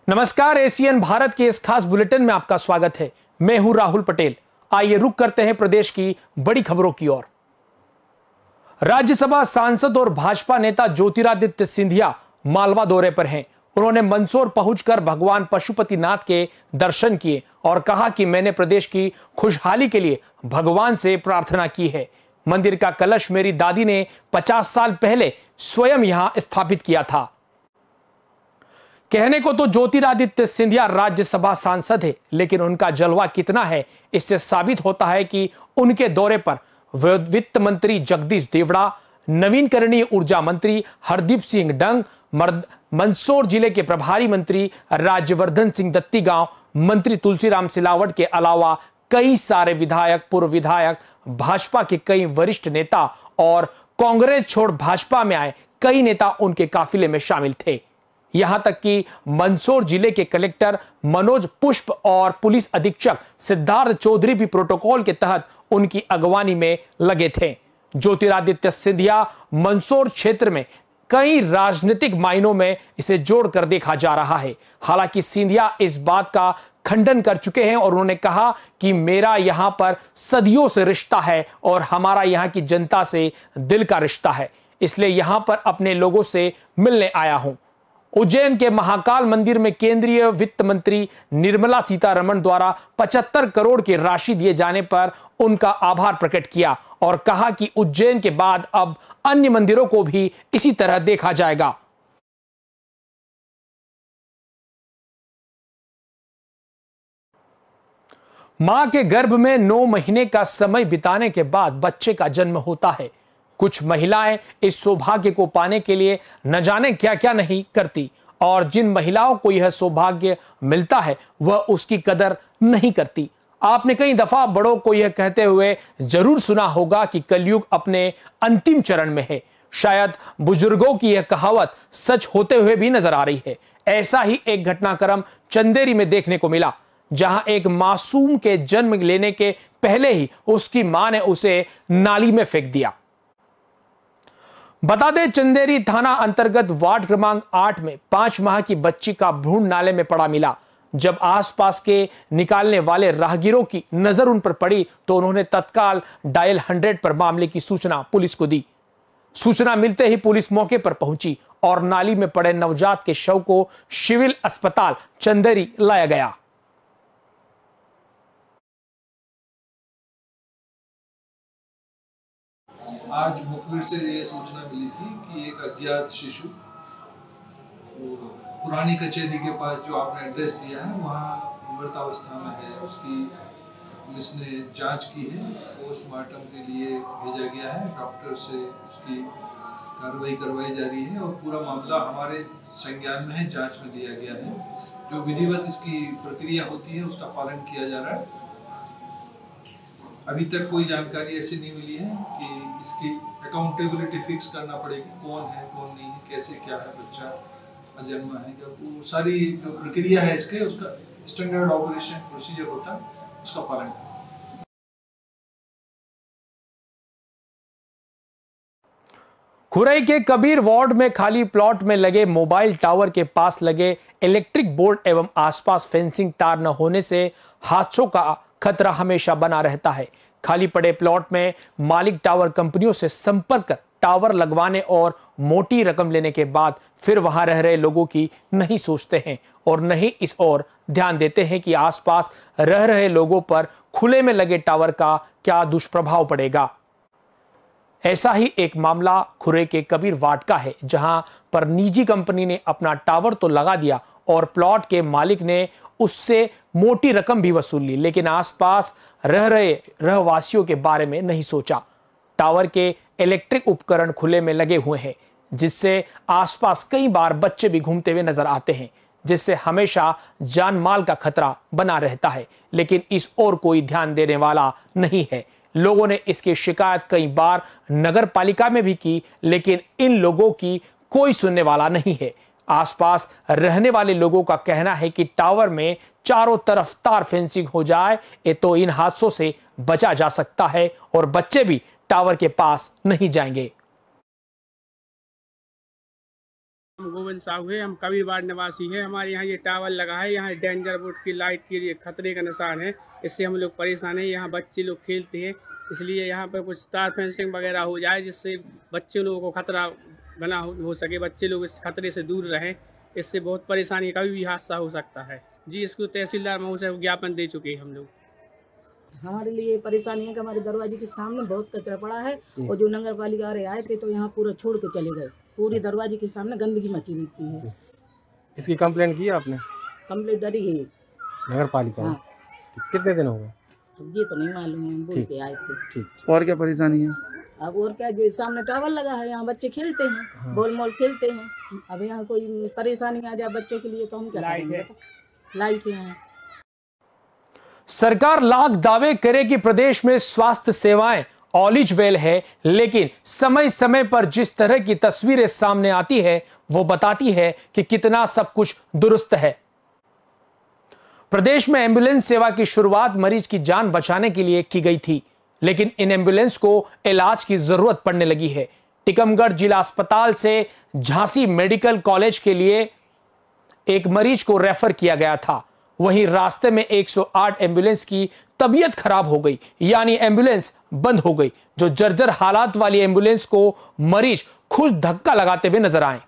नमस्कार, एशियन भारत के इस खास बुलेटिन में आपका स्वागत है। मैं हूं राहुल पटेल। आइए रुक करते हैं प्रदेश की बड़ी खबरों की ओर। राज्यसभा सांसद और भाजपा नेता ज्योतिरादित्य सिंधिया मालवा दौरे पर हैं। उन्होंने मंदसौर पहुंचकर भगवान पशुपतिनाथ के दर्शन किए और कहा कि मैंने प्रदेश की खुशहाली के लिए भगवान से प्रार्थना की है। मंदिर का कलश मेरी दादी ने 50 साल पहले स्वयं यहां स्थापित किया था। कहने को तो ज्योतिरादित्य सिंधिया राज्यसभा सांसद है, लेकिन उनका जलवा कितना है इससे साबित होता है कि उनके दौरे पर वित्त मंत्री जगदीश देवड़ा, नवीनकरणीय ऊर्जा मंत्री हरदीप सिंह डंग, मंदसौर जिले के प्रभारी मंत्री राज्यवर्धन सिंह दत्तीगांव, मंत्री तुलसीराम सिलावट के अलावा कई सारे विधायक, पूर्व विधायक, भाजपा के कई वरिष्ठ नेता और कांग्रेस छोड़ भाजपा में आए कई नेता उनके काफिले में शामिल थे। यहां तक कि मंदसौर जिले के कलेक्टर मनोज पुष्प और पुलिस अधीक्षक सिद्धार्थ चौधरी भी प्रोटोकॉल के तहत उनकी अगवानी में लगे थे। ज्योतिरादित्य सिंधिया मंदसौर क्षेत्र में कई राजनीतिक मायनों में इसे जोड़कर देखा जा रहा है। हालांकि सिंधिया इस बात का खंडन कर चुके हैं और उन्होंने कहा कि मेरा यहां पर सदियों से रिश्ता है और हमारा यहां की जनता से दिल का रिश्ता है, इसलिए यहां पर अपने लोगों से मिलने आया हूं। उज्जैन के महाकाल मंदिर में केंद्रीय वित्त मंत्री निर्मला सीतारमण द्वारा 75 करोड़ की राशि दिए जाने पर उनका आभार प्रकट किया और कहा कि उज्जैन के बाद अब अन्य मंदिरों को भी इसी तरह देखा जाएगा। मां के गर्भ में 9 महीने का समय बिताने के बाद बच्चे का जन्म होता है। कुछ महिलाएं इस सौभाग्य को पाने के लिए न जाने क्या क्या नहीं करती और जिन महिलाओं को यह सौभाग्य मिलता है वह उसकी कदर नहीं करती। आपने कई दफा बड़ों को यह कहते हुए जरूर सुना होगा कि कलयुग अपने अंतिम चरण में है। शायद बुजुर्गों की यह कहावत सच होते हुए भी नजर आ रही है। ऐसा ही एक घटनाक्रम चंदेरी में देखने को मिला, जहां एक मासूम के जन्म लेने के पहले ही उसकी मां ने उसे नाली में फेंक दिया। बता दें, चंदेरी थाना अंतर्गत वार्ड क्रमांक 8 में 5 माह की बच्ची का भ्रूण नाले में पड़ा मिला। जब आसपास के निकालने वाले राहगीरों की नजर उन पर पड़ी तो उन्होंने तत्काल डायल 100 पर मामले की सूचना पुलिस को दी। सूचना मिलते ही पुलिस मौके पर पहुंची और नाली में पड़े नवजात के शव को सिविल अस्पताल चंदेरी लाया गया। आज मुखबिर से ये सूचना मिली थी कि एक अज्ञात शिशु पुरानी कचहरी के पास जो आपने एड्रेस दिया है वहाँ मृतावस्था में है। उसकी पुलिस ने जांच की है, पोस्टमार्टम के लिए भेजा गया है। डॉक्टर से उसकी कार्रवाई करवाई जा रही है और पूरा मामला हमारे संज्ञान में है, जांच में दिया गया है। जो विधिवत इसकी प्रक्रिया होती है उसका पालन किया जा रहा है। अभी तक कोई जानकारी ऐसी नहीं मिली है कि इसकी अकाउंटेबिलिटी फिक्स करना पड़ेगी, कौन है कौन नहीं है, कैसे क्या है, बच्चा अजन्मा है क्या, वो सारी जो प्रक्रिया है इसके उसका स्टैंडर्ड ऑपरेशन प्रोसीजर होता है, उसका पालन करें। खुरई के कबीर वार्ड में खाली प्लॉट में लगे मोबाइल टावर के पास लगे इलेक्ट्रिक बोर्ड एवं आसपास फेंसिंग तार न होने से हादसों का खतरा हमेशा बना रहता है। खाली पड़े प्लॉट में मालिक टावर कंपनियों से संपर्क कर टावर लगवाने और मोटी रकम लेने के बाद फिर वहां रह रहे लोगों की नहीं सोचते हैं और नहीं इस ओर ध्यान देते हैं कि आसपास रह रहे लोगों पर खुले में लगे टावर का क्या दुष्प्रभाव पड़ेगा। ऐसा ही एक मामला खुरई के कबीर वार्ड का है, जहां पर निजी कंपनी ने अपना टावर तो लगा दिया और प्लॉट के मालिक ने उससे मोटी रकम भी वसूल ली, लेकिन आसपास रह रहे रहवासियों के बारे में नहीं सोचा। टावर के इलेक्ट्रिक उपकरण खुले में लगे हुए हैं, जिससे आसपास कई बार बच्चे भी घूमते हुए नजर आते हैं, जिससे हमेशा जान माल का खतरा बना रहता है, लेकिन इस ओर कोई ध्यान देने वाला नहीं है। लोगों ने इसकी शिकायत कई बार नगर पालिका में भी की, लेकिन इन लोगों की कोई सुनने वाला नहीं है। आसपास रहने वाले लोगों का कहना है कि टावर में चारों तरफ तार फेंसिंग हो जाए तो इन हादसों से बचा जा सकता है और बच्चे भी टावर के पास नहीं जाएंगे। हम गोविंद साहू है, हम कबीर वार्ड निवासी है। हमारे यहाँ ये टावर लगा है, यहाँ डेंजर बोर्ड की लाइट के लिए खतरे का निशान है, इससे हम लोग परेशान हैं। यहाँ बच्चे लोग खेलते हैं, इसलिए यहाँ पर कुछ तार फेंसिंग वगैरह हो जाए जिससे बच्चे लोगों को खतरा बना हो सके, बच्चे लोग इस खतरे से दूर रहें। इससे बहुत परेशानी, कभी भी हादसा हो सकता है। जी, इसको तहसीलदार महोदय को ज्ञापन दे चुके हैं हम लोग। हमारे लिए परेशानी है कि हमारे दरवाजे के सामने बहुत कचरा पड़ा है और जो नगर पालिका वाले आए थे तो यहाँ पूरा छोड़ के चले गए। पूरी दरवाजे के सामने गंदगी मची रहती है। इसकी कंप्लेंट की आपने? कंप्लेंट डरी है नगर पालिका? हाँ। कितने दिन हो गए? अब ये तो नहीं मालूम है, बोल के आए थे। ठीक। और क्या परेशानी है? अब और क्या, जो सामने टावर लगा है, यहाँ बच्चे खेलते हैं। हाँ। बॉल मॉल खेलते हैं। अब यहाँ कोई परेशानी आ जाए बच्चों के लिए तो हम क्या करेंगे? लाइट है। सरकार लाख दावे करे कि प्रदेश में स्वास्थ्य सेवाएं ऑल इज वेल है, लेकिन समय समय पर जिस तरह की तस्वीरें सामने आती है वो बताती है कि कितना सब कुछ दुरुस्त है। प्रदेश में एम्बुलेंस सेवा की शुरुआत मरीज की जान बचाने के लिए की गई थी, लेकिन इन एम्बुलेंस को इलाज की जरूरत पड़ने लगी है। टीकमगढ़ जिला अस्पताल से झांसी मेडिकल कॉलेज के लिए एक मरीज को रेफर किया गया था, वहीं रास्ते में 108 एम्बुलेंस की तबीयत खराब हो गई, यानी एम्बुलेंस बंद हो गई। जो जर्जर हालात वाली एम्बुलेंस को मरीज खुद धक्का लगाते हुए नजर आए।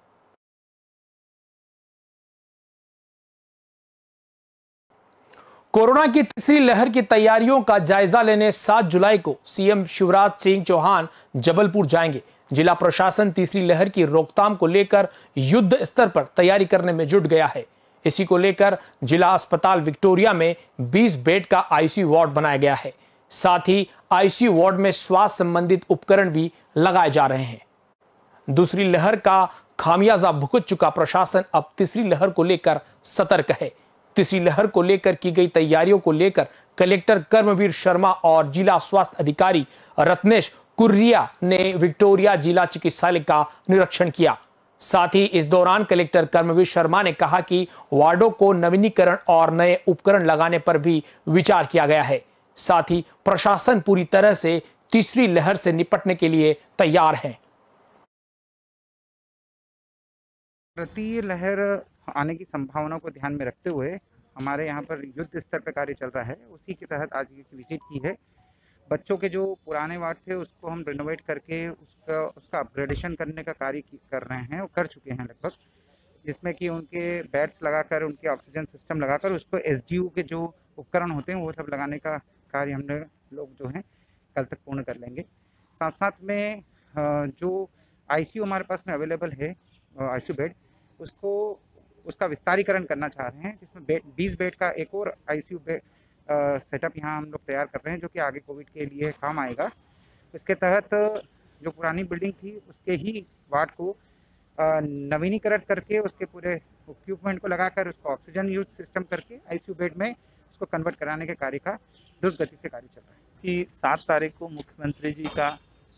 कोरोना की तीसरी लहर की तैयारियों का जायजा लेने 7 जुलाई को सीएम शिवराज सिंह चौहान जबलपुर जाएंगे। जिला प्रशासन तीसरी लहर की रोकथाम को लेकर युद्ध स्तर पर तैयारी करने में जुट गया है। इसी को लेकर जिला अस्पताल विक्टोरिया में 20 बेड का आईसीयू वार्ड बनाया गया है। साथ ही आईसीयू वार्ड में स्वास्थ्य संबंधित उपकरण भी लगाए जा रहे हैं। दूसरी लहर का खामियाजा भुगत चुका प्रशासन अब तीसरी लहर को लेकर सतर्क है। तीसरी लहर को लेकर की गई तैयारियों को लेकर कलेक्टर कर्मवीर शर्मा और जिला स्वास्थ्य अधिकारी रत्नेश कुर्रिया ने विक्टोरिया जिला चिकित्सालय का निरीक्षण किया। साथ ही इस दौरान कलेक्टर कर्मवीर शर्मा ने कहा कि वार्डों को नवीनीकरण और नए उपकरण लगाने पर भी विचार किया गया है। साथ ही प्रशासन पूरी तरह से तीसरी लहर से निपटने के लिए तैयार है। तृतीय लहर आने की संभावना को ध्यान में रखते हुए हमारे यहाँ पर युद्ध स्तर पर कार्य चल रहा है। उसी के तहत आज एक विजिट की है। बच्चों के जो पुराने वार्ड थे उसको हम रिनोवेट करके उसका अपग्रेडेशन करने का कार्य कर रहे हैं और कर चुके हैं लगभग, जिसमें कि उनके बेड्स लगाकर, उनके ऑक्सीजन सिस्टम लगाकर उसको एसडीयू के जो उपकरण होते हैं वो सब लगाने का कार्य हमने लोग जो हैं कल तक पूर्ण कर लेंगे। साथ साथ में जो आईसीयू हमारे पास में अवेलेबल है आईसीयू बेड, उसका विस्तारीकरण करना चाह रहे हैं, जिसमें 20 बेड का एक और आईसीयू बेड सेटअप यहाँ हम लोग तैयार कर रहे हैं, जो कि आगे कोविड के लिए काम आएगा। इसके तहत जो पुरानी बिल्डिंग थी उसके ही वार्ड को नवीनीकरण करके उसके पूरे इक्विपमेंट को लगाकर उसको ऑक्सीजन यूज सिस्टम करके आईसीयू बेड में उसको कन्वर्ट कराने के कार्य का द्रुत गति से कार्य चल रहा है। कि 7 तारीख को मुख्यमंत्री जी का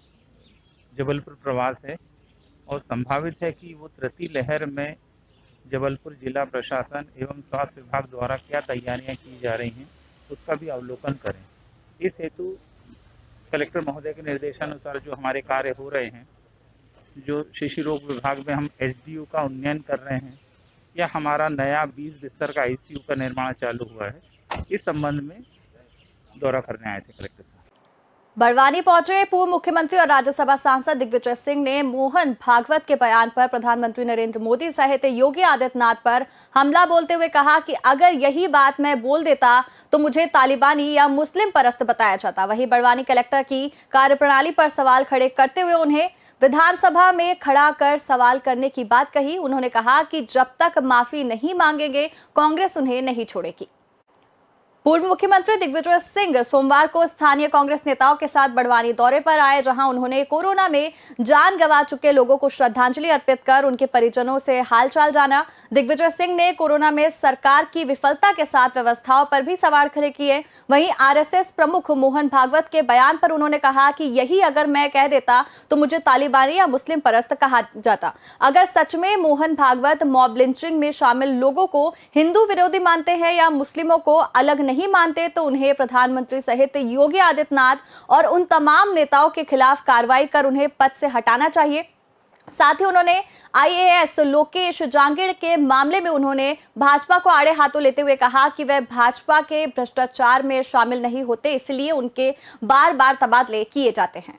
जबलपुर प्रवास है और संभावित है कि वो तृतीय लहर में जबलपुर जिला प्रशासन एवं स्वास्थ्य विभाग द्वारा क्या तैयारियां की जा रही हैं उसका भी अवलोकन करें। इस हेतु कलेक्टर महोदय के निर्देशानुसार जो हमारे कार्य हो रहे हैं, जो शिशु रोग विभाग में हम एसडीयू का उन्नयन कर रहे हैं या हमारा नया 20 बिस्तर का आईसीयू का निर्माण चालू हुआ है, इस संबंध में दौरा करने आए थे कलेक्टर साहब। बड़वानी पहुंचे पूर्व मुख्यमंत्री और राज्यसभा सांसद दिग्विजय सिंह ने मोहन भागवत के बयान पर प्रधानमंत्री नरेंद्र मोदी सहित योगी आदित्यनाथ पर हमला बोलते हुए कहा कि अगर यही बात मैं बोल देता तो मुझे तालिबानी या मुस्लिम परस्त बताया जाता। वहीं बड़वानी कलेक्टर की कार्यप्रणाली पर सवाल खड़े करते हुए उन्हें विधानसभा में खड़ा कर सवाल करने की बात कही। उन्होंने कहा कि जब तक माफी नहीं मांगेंगे कांग्रेस उन्हें नहीं छोड़ेगी। पूर्व मुख्यमंत्री दिग्विजय सिंह सोमवार को स्थानीय कांग्रेस नेताओं के साथ बड़वानी दौरे पर आए, जहां उन्होंने कोरोना में जान गंवा चुके लोगों को श्रद्धांजलि अर्पित कर उनके परिजनों से हालचाल जाना। दिग्विजय सिंह ने कोरोना में सरकार की विफलता के साथ व्यवस्थाओं पर भी सवाल खड़े किए। वहीं आरएसएस प्रमुख मोहन भागवत के बयान पर उन्होंने कहा कि यही अगर मैं कह देता तो मुझे तालिबानी या मुस्लिम परस्त कहा जाता। अगर सच में मोहन भागवत मॉब लिंचिंग में शामिल लोगों को हिंदू विरोधी मानते हैं या मुस्लिमों को अलग नहीं मानते तो उन्हें प्रधानमंत्री सहित योगी आदित्यनाथ और उन तमाम नेताओं के खिलाफ कार्रवाई कर उन्हें पद से हटाना चाहिए। साथ ही उन्होंने IAS लोकेश जांगिड़ के मामले में उन्होंने भाजपा को आड़े हाथों लेते हुए कहा कि वह भाजपा के भ्रष्टाचार में शामिल नहीं होते, इसलिए उनके बार बार तबादले किए जाते हैं।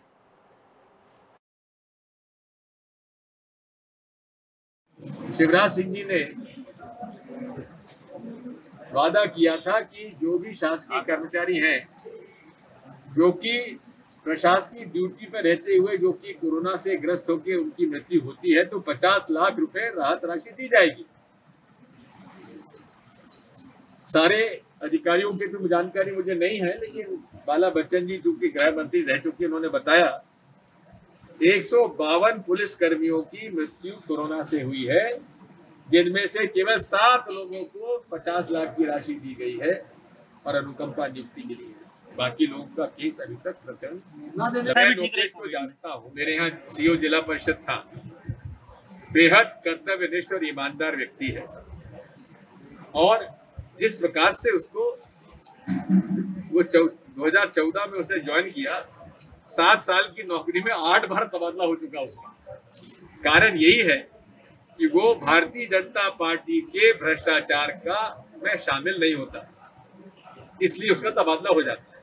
शिवराज सिंह जी ने वादा किया था कि जो भी शासकीय कर्मचारी हैं जो कि प्रशासकीय ड्यूटी पर रहते हुए जो कि कोरोना से ग्रस्त होकर उनकी मृत्यु होती है तो 50 लाख रुपए राहत राशि दी जाएगी। सारे अधिकारियों की तो जानकारी मुझे नहीं है, लेकिन बाला बच्चन जी जो कि गृह मंत्री रह चुके उन्होंने बताया 152 पुलिस कर्मियों की मृत्यु कोरोना से हुई है, जिनमें से केवल 7 लोगों को 50 लाख की राशि दी गई है और अनुकंपा नियुक्ति मिली है। बाकी लोगों का केस अभी तक प्रकरण मैं लोकेश को जानता हूँ, मेरे यहाँ CO जिला परिषद था, बेहद कर्तव्यनिष्ठ और ईमानदार व्यक्ति है और जिस प्रकार से उसको वो 2014 में उसने ज्वाइन किया, 7 साल की नौकरी में 8 बार तबादला हो चुका उसका। कारण यही है कि वो भारतीय जनता पार्टी के भ्रष्टाचार का में शामिल नहीं होता, इसलिए उसका तबादला हो जाता है।